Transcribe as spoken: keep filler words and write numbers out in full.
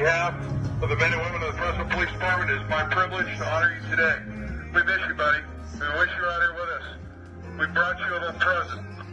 behalf of the men and women of the Fresno Police Department, it is my privilege to honor you today. We miss you, buddy. We wish you were out here with us. We brought you a little present.